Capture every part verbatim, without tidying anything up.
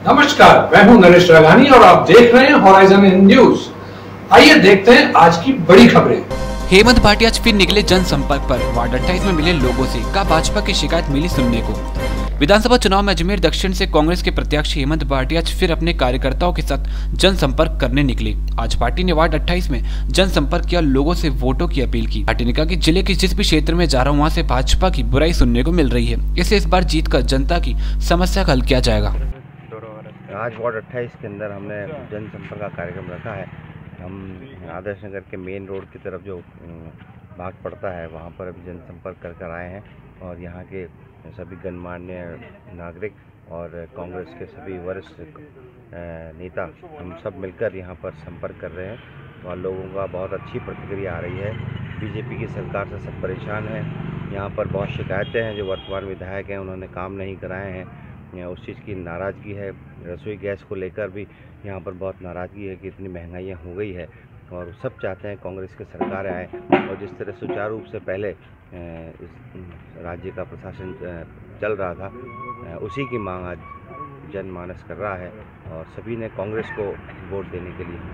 नमस्कार, मैं हूं नरेश राघानी और आप देख रहे हैं होराइजन न्यूज। आइए देखते हैं आज की बड़ी खबरें। हेमंत भाटिया फिर निकले जनसंपर्क पर। वार्ड अट्ठाईस में मिले लोगों से का भाजपा की शिकायत मिली सुनने को। विधानसभा चुनाव में अजमेर दक्षिण से कांग्रेस के प्रत्याशी हेमंत भाटिया फिर अपने कार्यकर्ताओं के साथ जनसंपर्क करने निकले। आज पार्टी ने वार्ड अट्ठाईस में जनसंपर्क किया, लोगों से वोटों की अपील की। पार्टी ने कहा कि जिले के जिस भी क्षेत्र में जा रहा हूँ वहाँ से भाजपा की बुराई सुनने को मिल रही है, इससे इस बार जीत कर जनता की समस्या का हल किया जाएगा। आज वार्ड अट्ठाईस के अंदर हमने जनसंपर्क का कार्यक्रम रखा है। हम आदर्श नगर के मेन रोड की तरफ जो भाग पड़ता है वहाँ पर अभी जनसंपर्क कर कर आए हैं और यहाँ के सभी गणमान्य नागरिक और कांग्रेस के सभी वरिष्ठ नेता हम सब मिलकर यहाँ पर संपर्क कर रहे हैं और लोगों का बहुत अच्छी प्रतिक्रिया आ रही है। बीजेपी की सरकार से सब परेशान हैं। यहाँ पर बहुत शिकायतें हैं, जो वर्तमान विधायक हैं उन्होंने काम नहीं कराए हैं, उस चीज़ की नाराज़गी है। रसोई गैस को लेकर भी यहाँ पर बहुत नाराज़गी है कि इतनी महंगाइयाँ हो गई है और सब चाहते हैं कांग्रेस की सरकार आए और जिस तरह सुचारू रूप से पहले इस राज्य का प्रशासन चल रहा था उसी की मांग आज जनमानस कर रहा है और सभी ने कांग्रेस को वोट देने के लिए।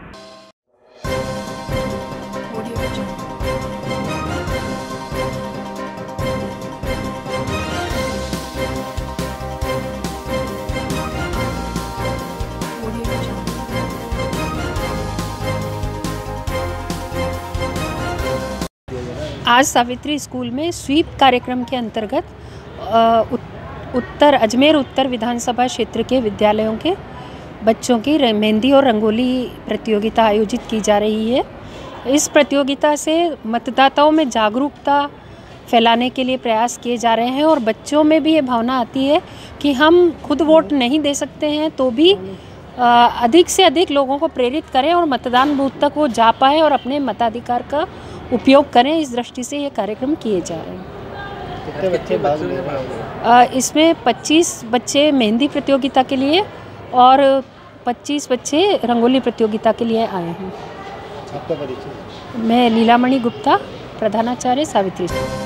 आज सावित्री स्कूल में स्वीप कार्यक्रम के अंतर्गत उत्तर अजमेर उत्तर विधानसभा क्षेत्र के विद्यालयों के बच्चों की मेहंदी और रंगोली प्रतियोगिता आयोजित की जा रही है। इस प्रतियोगिता से मतदाताओं में जागरूकता फैलाने के लिए प्रयास किए जा रहे हैं और बच्चों में भी ये भावना आती है कि हम खुद वोट नहीं दे सकते हैं तो भी अधिक से अधिक लोगों को प्रेरित करें और मतदान बूथ तक वो जा पाए और अपने मताधिकार का उपयोग करें। इस दृष्टि से ये कार्यक्रम किए जा रहे हैं। कितने बच्चे भाग ले रहे हैं? इसमें पच्चीस बच्चे मेहंदी प्रतियोगिता के लिए और पच्चीस बच्चे रंगोली प्रतियोगिता के लिए आए हैं। आपका परिचय? मैं लीलामणि गुप्ता, प्रधानाचार्य सावित्री।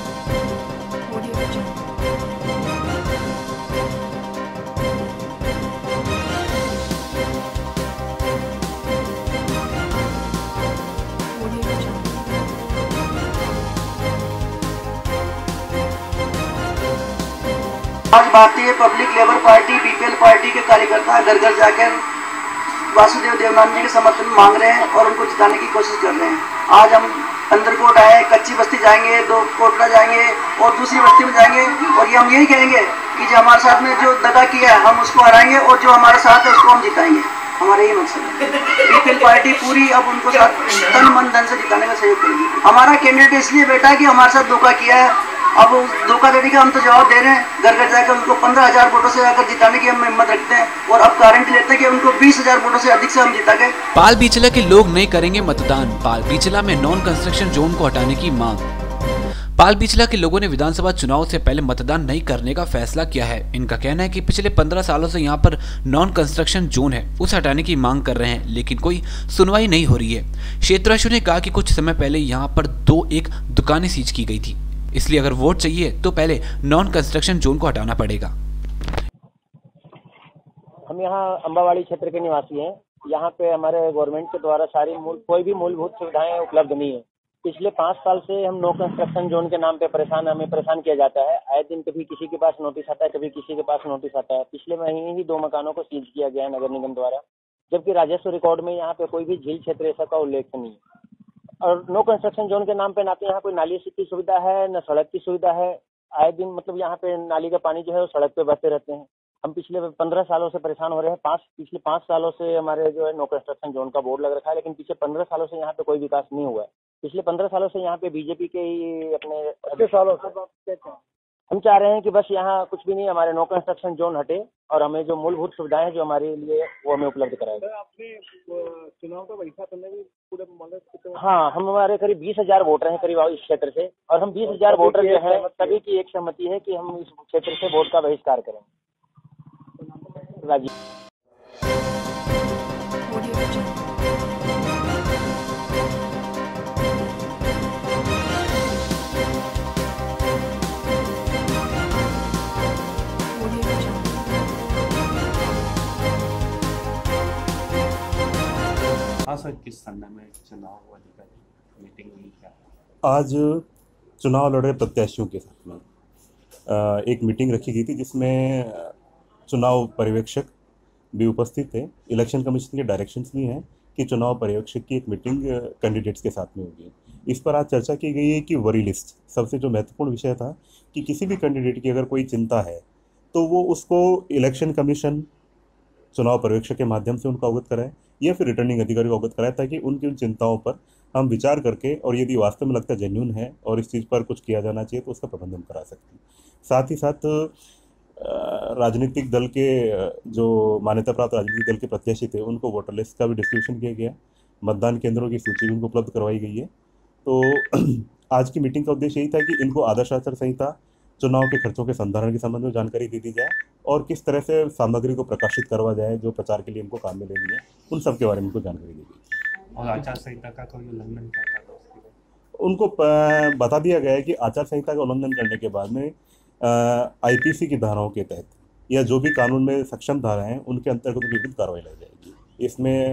आज Bharatiya public labour party BPL party के कार्यकर्ता घर घर जाकर वासुदेव देवनानी जी के समर्थन मांग रहे हैं और उनको जिताने की कोशिश कर रहे हैं। आज हम अंदरकोट आए, कच्ची बस्ती जाएंगे, दो कोटला जाएंगे और दूसरी बस्ती में जाएंगे और ये हम यही कहेंगे कि जो हमारे साथ में जो दगा किया है हम उसको हराएंगे और जो हमारे साथ है उसको हम जिताएंगे। हमारा यही मकसद है। बीपीएल पार्टी पूरी अब उनको साथ तन मन धन से जिताने का सहयोग करेगी। हमारा कैंडिडेट इसलिए बैठा है कि हमारे साथ धोखा किया है। अब धोखाधड़ी का हम तो जवाब दे रहे हैं। घर घर जाकर उनको पंद्रह हजार वोटों से जाकर जिताने की हम हिम्मत रखते हैं और अब गारंटी लेते हैं कि उनको बीस हजार वोटों से अधिक से हम जिता के। पाल बीचला के लोग नहीं करेंगे मतदान। पाल बीचला में नॉन कंस्ट्रक्शन जोन को हटाने की मांग। पाल बीचला के लोगों ने विधानसभा चुनाव से पहले मतदान नहीं करने का फैसला किया है। इनका कहना है कि पिछले पंद्रह सालों से यहाँ पर नॉन कंस्ट्रक्शन जोन है, उसे हटाने की मांग कर रहे हैं, लेकिन कोई सुनवाई नहीं हो रही है। क्षेत्रवासियों ने कहा कि कुछ समय पहले यहाँ पर दो एक दुकानें सीज की गई थी, इसलिए अगर वोट चाहिए तो पहले नॉन कंस्ट्रक्शन जोन को हटाना पड़ेगा। हम यहाँ अंबावाड़ी क्षेत्र के निवासी हैं। यहाँ पे हमारे गवर्नमेंट के द्वारा सारी मूल कोई भी मूलभूत सुविधाएं उपलब्ध नहीं है। पिछले पाँच साल से हम नो कंस्ट्रक्शन जोन के नाम पे परेशान हमें परेशान किया जाता है। आए दिन कभी किसी के पास नोटिस आता है, कभी किसी के पास नोटिस आता है। पिछले महीने ही दो मकानों को सीज किया गया है नगर निगम द्वारा, जबकि राजस्व रिकॉर्ड में यहाँ पे कोई भी झील क्षेत्र ऐसा का उल्लेख नहीं है। और नो कंस्ट्रक्शन जोन के नाम पे ना तो यहाँ कोई नाली की सुविधा है न सड़क की सुविधा है। आए दिन मतलब यहाँ पे नाली का पानी जो है वो सड़क पे बहते रहते हैं। हम पिछले पंद्रह सालों से परेशान हो रहे हैं। पाँच पिछले पाँच सालों से हमारे जो है नो कंस्ट्रक्शन जोन का बोर्ड लग रखा है, लेकिन पिछले पंद्रह सालों से यहाँ पे कोई विकास नहीं हुआ है। पिछले पंद्रह सालों से यहाँ पे बीजेपी के ही अपने सालों से हम चाह रहे हैं कि बस यहाँ कुछ भी नहीं, हमारे नो कंस्ट्रक्शन जोन हटे और हमें जो मूलभूत सुविधाएं हैं जो हमारे लिए वो हमें उपलब्ध कराए। चुनाव का वैसा करने की पूरे मतलब हाँ, हम हमारे करीब बीस हजार वोटर हैं करीब इस क्षेत्र से, और हम बीस हजार वोटर जो है सभी की एक सहमति है कि हम इस क्षेत्र से वोट का बहिष्कार करेंगे। राजीव सर किस संदर्भ में चुनाव अधिकारी मीटिंग हुई क्या? आज चुनाव लड़ रहे प्रत्याशियों के साथ में एक मीटिंग रखी गई थी जिसमें चुनाव पर्यवेक्षक भी उपस्थित थे। इलेक्शन कमीशन के डायरेक्शंस भी हैं कि चुनाव पर्यवेक्षक की एक मीटिंग कैंडिडेट्स के साथ में होगी। इस पर आज चर्चा की गई है कि वरी लिस्ट, सबसे जो महत्वपूर्ण विषय था कि किसी भी कैंडिडेट की अगर कोई चिंता है तो वो उसको इलेक्शन कमीशन चुनाव पर्यवेक्षक के माध्यम से उनको अवगत कराए या फिर रिटर्निंग अधिकारी को अवगत कराए, ताकि उनकी उन चिंताओं पर हम विचार करके और यदि वास्तव में लगता है जेन्युइन है और इस चीज़ पर कुछ किया जाना चाहिए तो उसका प्रबंधन करा सकते हैं। साथ ही साथ राजनीतिक दल के जो मान्यता प्राप्त राजनीतिक दल के प्रत्याशी थे उनको वोटर लिस्ट का भी डिस्ट्रीब्यूशन किया गया, मतदान केंद्रों की सूची भी उनको उपलब्ध करवाई गई है। तो आज की मीटिंग का उद्देश्य यही था कि इनको आदर्श आचार संहिता, चुनाव के खर्चों के संधारण के संबंध में जानकारी दे दी जाए और किस तरह से सामग्री को प्रकाशित करवा जाए जो प्रचार के लिए इनको काम में लेनी है, उन सब के बारे में उनको जानकारी दी गई। और आचार संहिता का कोई उल्लंघन करता था उसके उनको बता दिया गया है कि आचार संहिता का उल्लंघन करने के बाद में आईपीसी की धाराओं के तहत या जो भी कानून में सक्षम धाराएं हैं उनके अंतर्गत उनकी विरुद्ध कार्रवाई लाई जाएगी। इसमें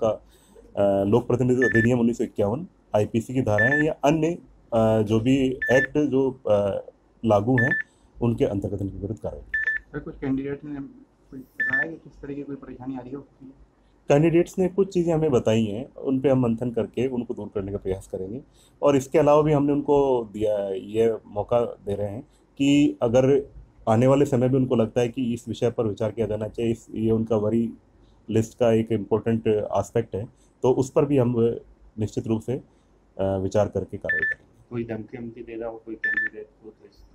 आपका लोक प्रतिनिधित्व अधिनियम उन्नीस सौ इक्यावन, आईपीसी की धाराएं या अन्य जो भी एक्ट जो लागू हैं उनके अंतर्गत उनके विरुद्ध कार्रवाई। कुछ कैंडिडेट ने बताया कि किस तरह की कोई परेशानी आ रही हो? कैंडिडेट्स ने कुछ चीज़ें हमें बताई हैं, उन पे हम मंथन करके उनको दूर करने का प्रयास करेंगे। और इसके अलावा भी हमने उनको दिया ये मौका दे रहे हैं कि अगर आने वाले समय में उनको लगता है कि इस विषय पर विचार किया जाना चाहिए, इस ये उनका वरी लिस्ट का एक इम्पोर्टेंट एस्पेक्ट है, तो उस पर भी हम निश्चित रूप से विचार करके कार्रवाई करेंगे। कोई धमकी धमकी दे रहा हो कोई कैंडिडेट को तो इस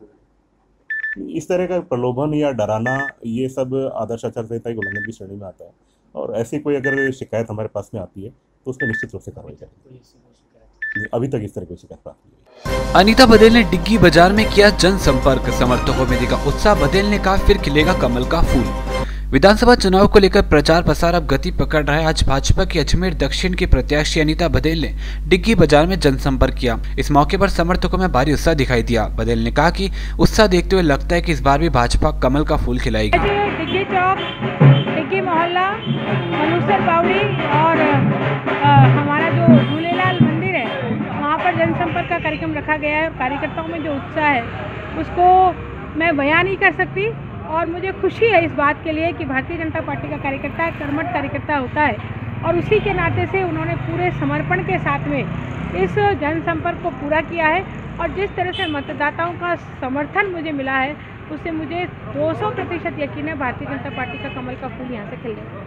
तरह इस तरह का प्रलोभन या डराना, ये सब आदर्श आचार संहिता के उल्लंघन की श्रेणी में आता है और ऐसी कोई अगर शिकायत हमारे पास में आती है तो उस पर निश्चित रूप से कार्रवाई करेंगे। अभी तक इस तरह की शिकायत प्राप्त नहीं हुई। अनीता बघेल ने डिग्गी बाजार में किया जनसंपर्क, समर्थकों में दिखा उत्साह। बघेल ने कहा फिर खिलेगा कमल का फूल। विधानसभा चुनाव को लेकर प्रचार प्रसार अब गति पकड़ रहा है। आज भाजपा की अजमेर दक्षिण की प्रत्याशी अनीता बघेल ने डिग्गी बाजार में जनसंपर्क किया। इस मौके पर समर्थकों में भारी उत्साह दिखाई दिया। बघेल ने कहा कि उत्साह देखते हुए लगता है कि इस बार भी भाजपा कमल का फूल खिलाएगी। डिग्गी चौक, डिग्गी मोहल्ला, मनुसर बावड़ी और आ, हमारा जो झूलेलाल मंदिर है वहाँ पर जनसंपर्क का कार्यक्रम रखा गया है। कार्यकर्ताओं में जो उत्साह है उसको मैं बयान नहीं कर सकती और मुझे खुशी है इस बात के लिए कि भारतीय जनता पार्टी का कार्यकर्ता कर्मठ कार्यकर्ता होता है और उसी के नाते से उन्होंने पूरे समर्पण के साथ में इस जनसंपर्क को पूरा किया है। और जिस तरह से मतदाताओं का समर्थन मुझे मिला है उससे मुझे दो सौ प्रतिशत यकीन है भारतीय जनता पार्टी का कमल का फूल यहाँ से खिलेगा।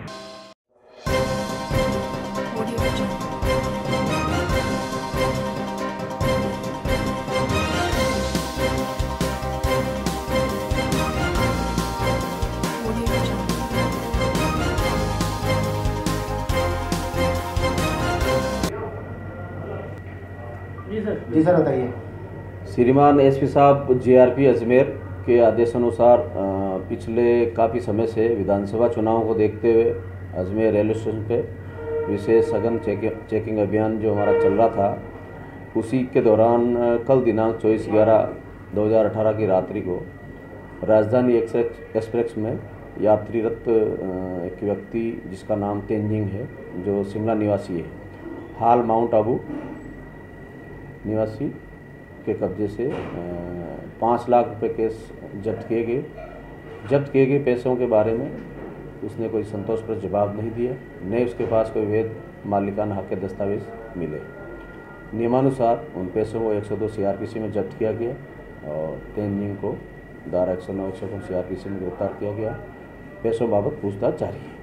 जी सर बताइए। श्रीमान एसपी साहब जेआरपी अजमेर के आदेशानुसार पिछले काफ़ी समय से विधानसभा चुनाव को देखते हुए अजमेर रेलवे स्टेशन पे विशेष सघन चेकिंग अभियान जो हमारा चल रहा था, उसी के दौरान कल दिनांक चौबीस ग्यारह दो हज़ार अठारह की रात्रि को राजधानी एक्सप्रेस में यात्रीरत एक व्यक्ति जिसका नाम तेंजिंग है, जो शिमला निवासी है, हाल माउंट आबू निवासी के कब्जे से पाँच लाख रुपए केस जब्त किए गए। जब्त किए गए पैसों के बारे में उसने कोई संतोषप्रद जवाब नहीं दिया, न उसके पास कोई वैध मालिकाना हक के दस्तावेज मिले। नियमानुसार उन पैसों को एक सौ दो सीआरपीसी में जब्त किया गया और तेंजिंग को धारा एक सौ नौ एक सौ दो सीआरपीसी में गिरफ्तार किया गया। पैसों बाबत पूछताछ जारी है।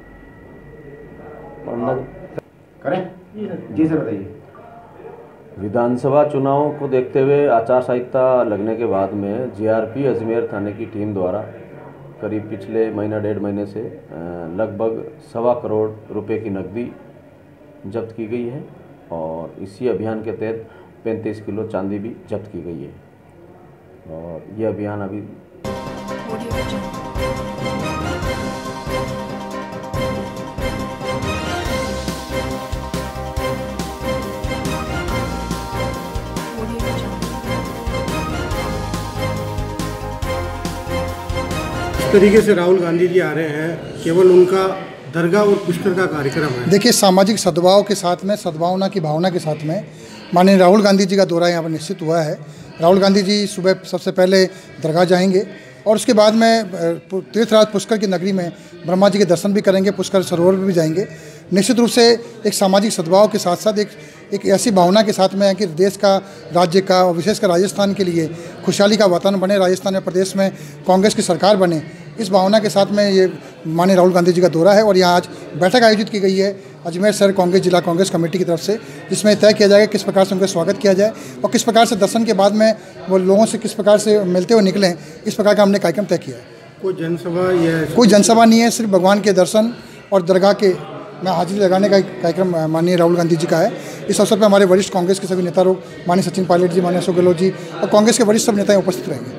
करें जी सर बताइए। विधानसभा चुनाव को देखते हुए आचार संहिता लगने के बाद में जीआरपी अजमेर थाने की टीम द्वारा करीब पिछले महीना डेढ़ महीने से लगभग सवा करोड़ रुपए की नकदी जब्त की गई है और इसी अभियान के तहत पैंतीस किलो चांदी भी जब्त की गई है और यह अभियान अभी तरीके से राहुल गांधी जी आ रहे हैं, केवल उनका दरगाह और पुष्कर का कार्यक्रम है। देखिए, सामाजिक सद्भाव के साथ में, सद्भावना की भावना के साथ में माननीय राहुल गांधी जी का दौरा यहाँ पर निश्चित हुआ है। राहुल गांधी जी सुबह सबसे पहले दरगाह जाएंगे और उसके बाद में तीर्थराज पुष्कर की नगरी में ब्रह्मा जी के दर्शन भी करेंगे, पुष्कर सरोवर पर भी जाएंगे। निश्चित रूप से एक सामाजिक सद्भाव के साथ साथ एक एक ऐसी भावना के साथ में है कि देश का, राज्य का और विशेषकर राजस्थान के लिए खुशहाली का वातावरण बने, राजस्थान में प्रदेश में कांग्रेस की सरकार बने, इस भावना के साथ में ये माननीय राहुल गांधी जी का दौरा है। और यहाँ आज बैठक आयोजित की गई है अजमेर शहर कांग्रेस जिला कांग्रेस कमेटी की तरफ से, जिसमें तय किया जाएगा किस प्रकार से उनका स्वागत किया जाए और किस प्रकार से दर्शन के बाद में वो लोगों से किस प्रकार से मिलते हुए निकलें, इस प्रकार का हमने कार्यक्रम तय किया है। कोई जनसभा या कोई जनसभा नहीं है, सिर्फ भगवान के दर्शन और दरगाह के में हाजिरी लगाने का कार्यक्रम माननीय राहुल गांधी जी का है। इस अवसर पर हमारे वरिष्ठ कांग्रेस के सभी नेता लोग, माननीय सचिन पायलट जी, माननीय अशोक गहलोत जी और कांग्रेस के वरिष्ठ सब नेता उपस्थित रहेंगे।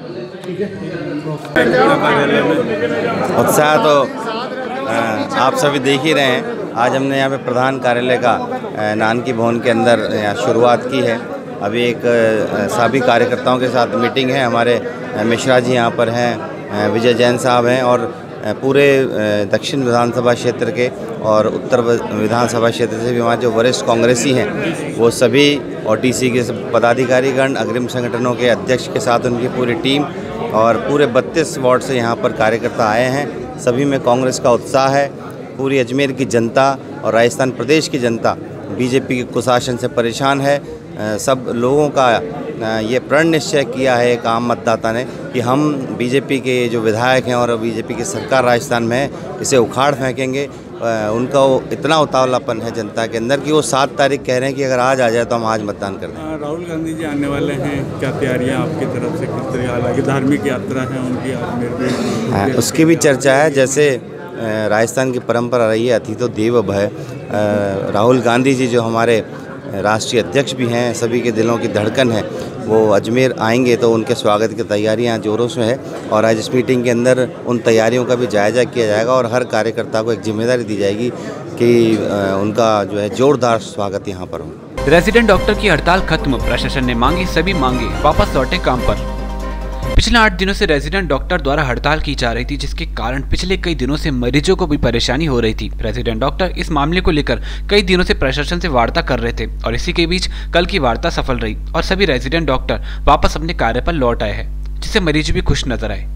उत्साह तो आप सभी देख ही रहे हैं। आज हमने यहाँ पे प्रधान कार्यालय का नानकी भवन के अंदर यहाँ शुरुआत की है। अभी एक सभी कार्यकर्ताओं के साथ मीटिंग है। हमारे मिश्रा जी यहाँ पर हैं, विजय जैन साहब हैं और पूरे दक्षिण विधानसभा क्षेत्र के और उत्तर विधानसभा क्षेत्र से भी हमारे जो वरिष्ठ कांग्रेसी हैं वो सभी और टीसी के पदाधिकारीगण, अग्रिम संगठनों के अध्यक्ष के साथ उनकी पूरी टीम और पूरे बत्तीस वार्ड से यहाँ पर कार्यकर्ता आए हैं। सभी में कांग्रेस का उत्साह है। पूरी अजमेर की जनता और राजस्थान प्रदेश की जनता बीजेपी के कुशासन से परेशान है। सब लोगों का ये प्रण निश्चय किया है एक आम मतदाता ने कि हम बीजेपी के जो विधायक हैं और बीजेपी की सरकार राजस्थान में है, इसे उखाड़ फेंकेंगे। उनका वो इतना उतावलापन है जनता के अंदर कि वो सात तारीख कह रहे हैं कि अगर आज आ जाए तो हम आज मतदान कर दें। राहुल गांधी जी आने वाले हैं, क्या तैयारियां आपकी तरफ से किस तरह? हालांकि धार्मिक यात्रा है उनकी अजमेर में, उसकी भी चर्चा है। जैसे राजस्थान की परंपरा रही है अतिथि देवो भव। राहुल गांधी जी जो हमारे राष्ट्रीय अध्यक्ष भी हैं, सभी के दिलों की धड़कन है, वो अजमेर आएंगे तो उनके स्वागत की तैयारियां जोरों से है और आज इस मीटिंग के अंदर उन तैयारियों का भी जायजा किया जाएगा और हर कार्यकर्ता को एक जिम्मेदारी दी जाएगी कि उनका जो है जोरदार स्वागत यहां पर हो। रेजिडेंट डॉक्टर की हड़ताल खत्म, प्रशासन ने मांगी सभी मांगे, वापस लौटे काम पर। पिछले आठ दिनों से रेजिडेंट डॉक्टर द्वारा हड़ताल की जा रही थी, जिसके कारण पिछले कई दिनों से मरीजों को भी परेशानी हो रही थी। रेजिडेंट डॉक्टर इस मामले को लेकर कई दिनों से प्रशासन से वार्ता कर रहे थे और इसी के बीच कल की वार्ता सफल रही और सभी रेजिडेंट डॉक्टर वापस अपने कार्य पर लौट आए हैं, जिससे मरीज भी खुश नजर आए।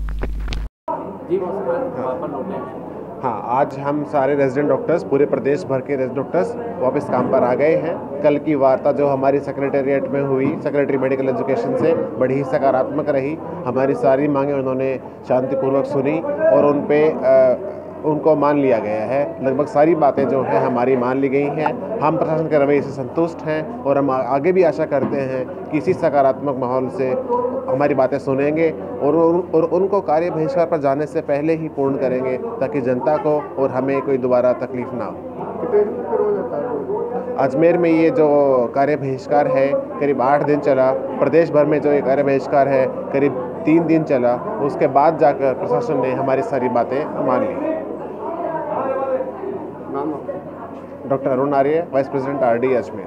हाँ, आज हम सारे रेजिडेंट डॉक्टर्स, पूरे प्रदेश भर के रेजिडेंट डॉक्टर्स वापस काम पर आ गए हैं। कल की वार्ता जो हमारी सेक्रेटेरिएट में हुई, सेक्रेटरी मेडिकल एजुकेशन से, बड़ी ही सकारात्मक रही। हमारी सारी मांगें उन्होंने शांतिपूर्वक सुनी और उन पे आ, उनको मान लिया गया है। लगभग सारी बातें जो हैं हमारी मान ली गई हैं। हम प्रशासन के रवैये से संतुष्ट हैं और हम आगे भी आशा करते हैं कि इसी सकारात्मक माहौल से हमारी बातें सुनेंगे और, और उनको कार्य बहिष्कार पर जाने से पहले ही पूर्ण करेंगे ताकि जनता को और हमें कोई दोबारा तकलीफ ना हो। अजमेर में ये जो कार्य बहिष्कार है करीब आठ दिन चला। प्रदेश भर में जो ये कार्य बहिष्कार है करीब तीन दिन चला। उसके बाद जाकर प्रशासन ने हमारी सारी बातें मान ली। Doctor Arun Arya, vice president R D Ajmer.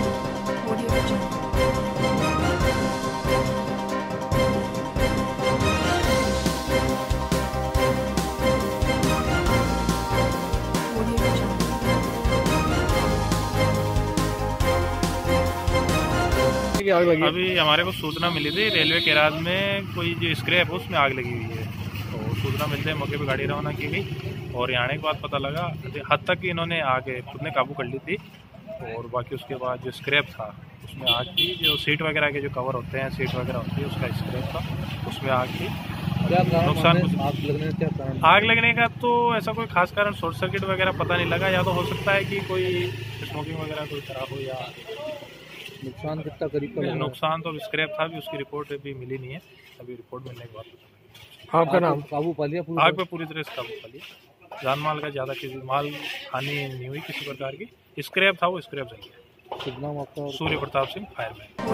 अभी हमारे को सूचना मिली थी रेलवे केराज में कोई जो स्क्रैप है उसमें आग लगी हुई है, तो सूचना मिलते ही मौके पे गाड़ी रवाना की गई और यहाँ आने के बाद पता लगा हद तक कि इन्होंने आगे खुद ने काबू कर ली थी और बाकी उसके बाद जो स्क्रैप था उसमें आग थी। जो सीट वगैरह के जो कवर होते हैं, सीट वगैरह होती है, उसका स्क्रैप था, उसमें आग थी। नुकसान आग लगने का कारण आग लगने का तो ऐसा कोई खास कारण शॉर्ट सर्किट वगैरह पता नहीं लगा। या तो हो सकता है कि कोई स्मोकिंग वगैरह कोई खराब हो या नुकसान कितना करीब नुकसान तो स्क्रैप था भी, उसकी रिपोर्ट अभी मिली नहीं है। अभी रिपोर्ट मिलने के बाद आपका नाम काबू पा लिया? आग पे पूरी तरह से काबू पा लिया। जान माल का ज़्यादा किसी माल हानि नहीं हुई किसी प्रकार की। स्क्रैप था वो स्क्रैप जल गया। शुभ नाम आपका? सूर्य प्रताप सिंह, फायरमैन।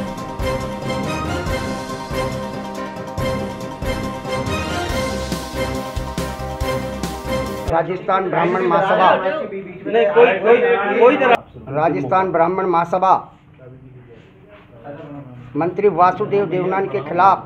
राजस्थान ब्राह्मण महासभा नहीं कोई कोई कोई राजस्थान ब्राह्मण महासभा मंत्री वासुदेव देवनानी के खिलाफ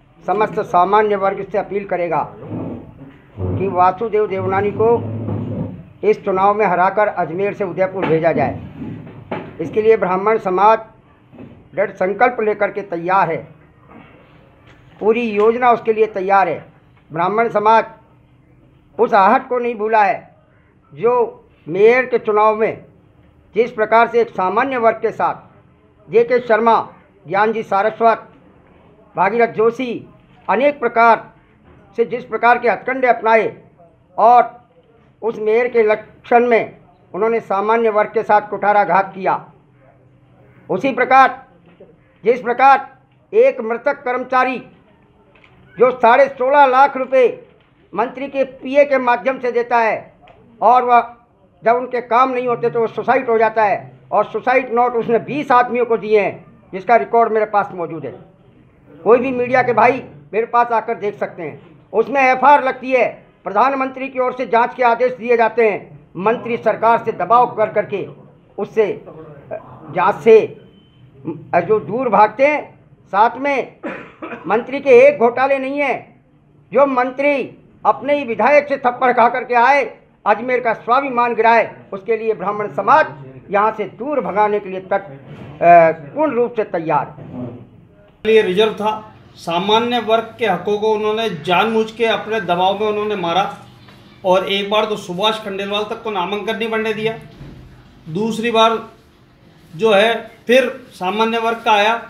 समस्त सामान्य वर्ग से अपील करेगा कि वासुदेव देवनानी को इस चुनाव में हराकर अजमेर से उदयपुर भेजा जाए। इसके लिए ब्राह्मण समाज दृढ़ संकल्प लेकर के तैयार है, पूरी योजना उसके लिए तैयार है। ब्राह्मण समाज उस आहट को नहीं भूला है जो मेयर के चुनाव में जिस प्रकार से एक सामान्य वर्ग के साथ जे के शर्मा, ज्ञानजी सारस्वत, भागीरथ जोशी अनेक प्रकार से जिस प्रकार के हथकंडे अपनाए और उस मेयर के इलेक्शन में उन्होंने सामान्य वर्ग के साथ कुठाराघात किया, उसी प्रकार जिस प्रकार एक मृतक कर्मचारी जो साढ़े सोलह लाख रुपए मंत्री के पीए के माध्यम से देता है और वह जब उनके काम नहीं होते तो वो सुसाइड हो जाता है, और सुसाइड नोट उसने बीस आदमियों को दिए हैं, जिसका रिकॉर्ड मेरे पास मौजूद है। कोई भी मीडिया के भाई मेरे पास आकर देख सकते हैं। उसमें एफ आई आर लगती है, प्रधानमंत्री की ओर से जांच के आदेश दिए जाते हैं, मंत्री सरकार से दबाव कर करके उससे जांच से जो दूर भागते हैं। साथ में मंत्री के एक घोटाले नहीं है, जो मंत्री अपने ही विधायक से थप्पड़ खा करके आए, अजमेर का स्वाभिमान गिराए, उसके लिए ब्राह्मण समाज यहाँ से दूर भगाने के लिए तक पूर्ण रूप से तैयार है। ये रिजर्व था, सामान्य वर्ग के हकों को उन्होंने जानबूझ के अपने दबाव में उन्होंने मारा, और एक बार तो सुभाष खंडेलवाल तक को नामांकन नहीं बनने दिया, दूसरी बार जो है फिर सामान्य वर्ग का आया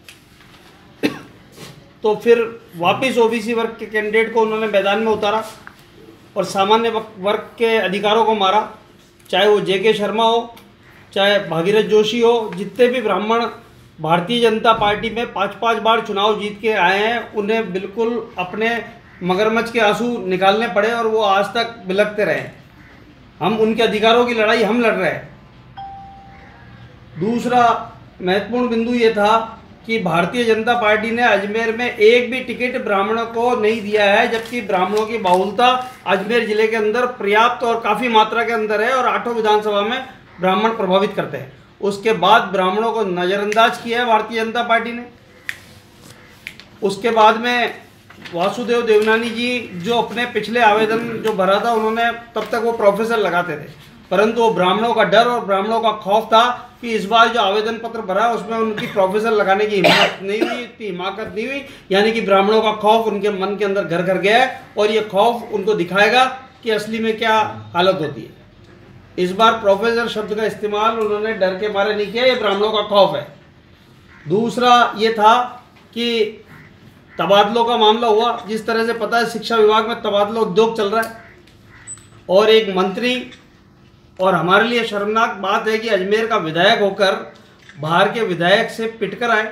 तो फिर वापस ओबीसी वर्ग के कैंडिडेट को उन्होंने मैदान में उतारा और सामान्य वर्ग के अधिकारों को मारा, चाहे वो जे के शर्मा हो, चाहे भागीरथ जोशी हो, जितने भी ब्राह्मण भारतीय जनता पार्टी में पाँच पाँच बार चुनाव जीत के आए हैं, उन्हें बिल्कुल अपने मगरमच्छ के आंसू निकालने पड़े और वो आज तक बिलखते रहे। हम उनके अधिकारों की लड़ाई हम लड़ रहे हैं। दूसरा महत्वपूर्ण बिंदु ये था कि भारतीय जनता पार्टी ने अजमेर में एक भी टिकट ब्राह्मणों को नहीं दिया है, जबकि ब्राह्मणों की बहुलता अजमेर जिले के अंदर पर्याप्त और काफ़ी मात्रा के अंदर है और आठों विधानसभा में ब्राह्मण प्रभावित करते हैं। उसके बाद ब्राह्मणों को नज़रअंदाज किया है भारतीय जनता पार्टी ने। उसके बाद में वासुदेव देवनानी जी जो अपने पिछले आवेदन जो भरा था, उन्होंने तब तक वो प्रोफेसर लगाते थे, परंतु वो ब्राह्मणों का डर और ब्राह्मणों का खौफ था कि इस बार जो आवेदन पत्र भरा उसमें उनकी प्रोफेसर लगाने की हिम्मत नहीं हुई, इतनी हिमाकत नहीं हुई, यानी कि ब्राह्मणों का खौफ उनके मन के अंदर घर घर गया है और ये खौफ उनको दिखाएगा कि असली में क्या हालत होती है। इस बार प्रोफेसर शब्द का इस्तेमाल उन्होंने डर के मारे नहीं किया, ये ब्राह्मणों का खौफ है। दूसरा ये था कि तबादलों का मामला हुआ, जिस तरह से पता है शिक्षा विभाग में तबादला उद्योग चल रहा है, और एक मंत्री, और हमारे लिए शर्मनाक बात है कि अजमेर का विधायक होकर बाहर के विधायक से पिटकर आए।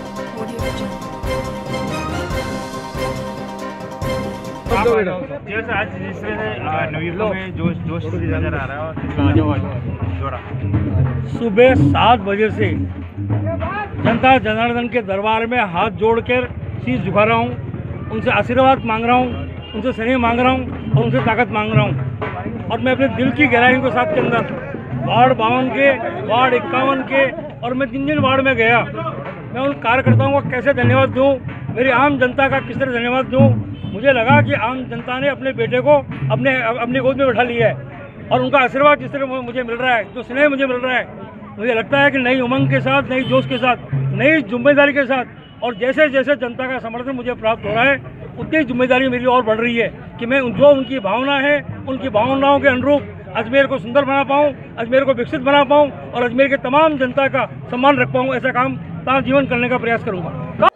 जैसे आज जिस तरह नवीलों में जोश जोश नजर आ रहा है, सुबह सात बजे से जनता जनार्दन के दरबार में हाथ जोड़कर शीश झुका रहा हूँ, उनसे आशीर्वाद मांग रहा हूँ, उनसे स्नेह मांग रहा हूँ और उनसे ताकत मांग रहा हूँ। और मैं अपने दिल की गहराइयों के साथ के अंदर वार्ड बावन के, वार्ड इक्यावन के और मैं जिन जिन वार्ड में गया, मैं उन कार्यकर्ताओं को कैसे धन्यवाद दूँ, मेरी आम जनता का किस तरह धन्यवाद दूँ। मुझे लगा कि आम जनता ने अपने बेटे को अपने अपनी गोद में बैठा लिया है और उनका आशीर्वाद जिस तरह मुझे मिल रहा है, जो स्नेह मुझे मिल रहा है, मुझे लगता है कि नई उमंग के साथ, नई जोश के साथ, नई जिम्मेदारी के साथ, और जैसे जैसे जनता का समर्थन मुझे प्राप्त हो रहा है, उतनी जिम्मेदारी मेरी और बढ़ रही है कि मैं जो उनकी भावना है, उनकी भावनाओं के अनुरूप अजमेर को सुंदर बना पाऊँ, अजमेर को विकसित बना पाऊँ और अजमेर के तमाम जनता का सम्मान रख पाऊँ। ऐसा काम सारा जीवन करने का प्रयास करूँगा।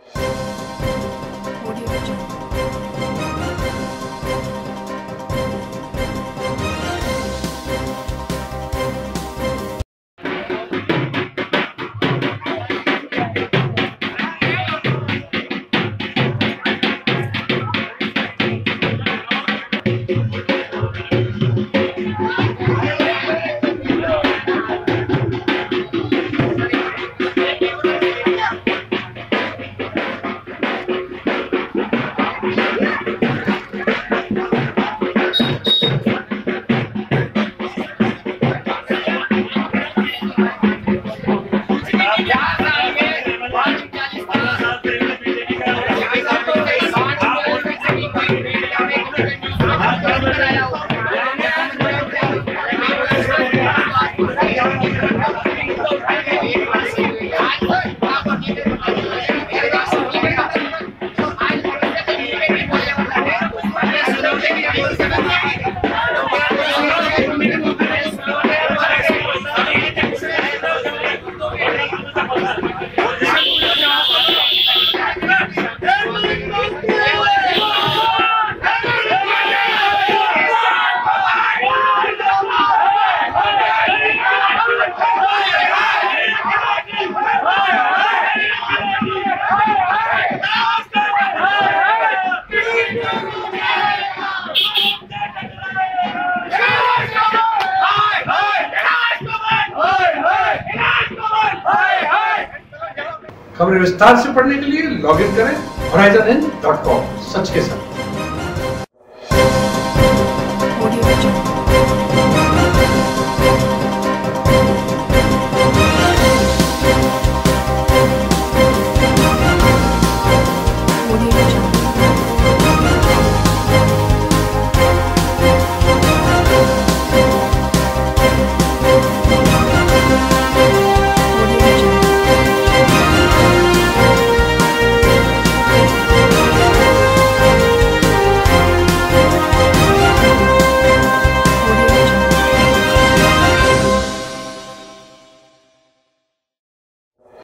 खबरें विस्तार से पढ़ने के लिए लॉग इन करें हॉराइजन इन डॉट कॉम। सच के साथ।